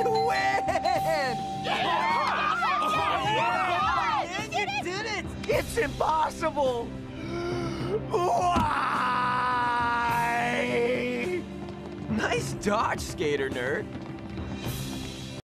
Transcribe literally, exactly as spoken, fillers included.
You win! Yeah! Yeah! You did it! did it! It's impossible! Why? Nice dodge, skater nerd.